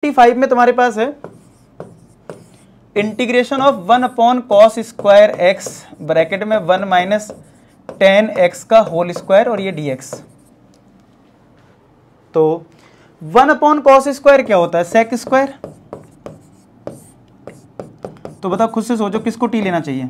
25 में तुम्हारे पास है integration of 1 upon cos square x bracket में 1 माइनस टेन एक्स का होल स्क्वायर और ये dx। तो 1 अपॉन कॉस स्क्वायर क्या होता है? Sec square. तो बताओ खुद से सोचो किसको टी लेना चाहिए?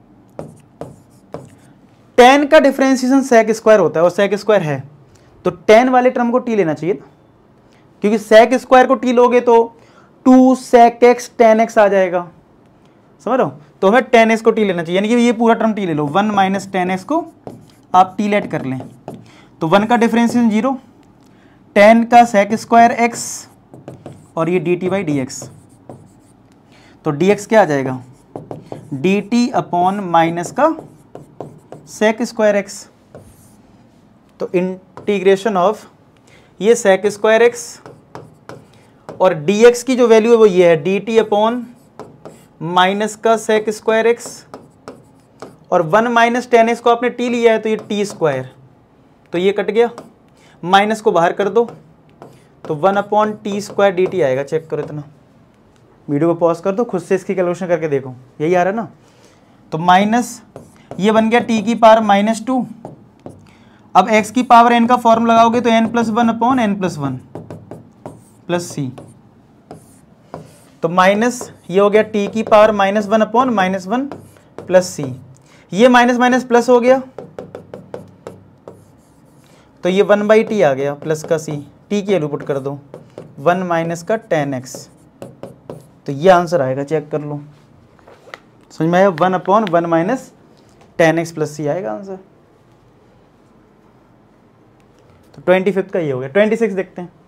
टेन का डिफरेंशिएशन सेक स्क्वायर होता है और सेक स्क्वायर है, तो टेन वाले टर्म को टी लेना चाहिए ना, क्योंकि सेक स्क्वायर को टी लोगे तो 2 sec x tan x आ जाएगा, समझ रहे हो? तो हमें tan x को टी लेना चाहिए, यानी कि ये पूरा टर्म टी ले लो, 1 माइनस tan x को आप टी लेट कर लें, तो 1 का डिफरेंशिएशन 0, tan का सेक स्क्वायर x और ये dt बाई डी एक्स। तो dx क्या आ जाएगा? dt अपॉन माइनस का सेक स्क्वायर x। तो इंटीग्रेशन ऑफ ये सेक स्क्वायर x और dx की जो वैल्यू है वो ये है dt अपॉन माइनस का सेक स्क्वायर x, और 1 माइनस टेन एक्स को आपने t लिया है तो ये टी स्क्वायर, तो ये कट गया, माइनस को बाहर कर दो तो 1 upon t square d t आएगा। चेक करो, इतना वीडियो को पॉज कर दो, खुद से इसकी कैलकुलेशन करके देखो, यही आ रहा है ना। तो माइनस ये बन गया t की पावर -2, अब x की पावर n का फॉर्म लगाओगे तो n+1 अपॉन n+1 प्लस सी, तो माइनस ये हो गया t की पावर -1 अपॉन -1 प्लस सी, ये माइनस माइनस प्लस हो गया तो ये 1/t आ गया प्लस का c, t की वैल्यू पुट कर दो 1 माइनस का tan x, तो ये आंसर आएगा। चेक कर लो, समझ में आया? 1 upon 1 minus tan x plus c आएगा आंसर। तो 25 का ये हो गया। 26 देखते हैं।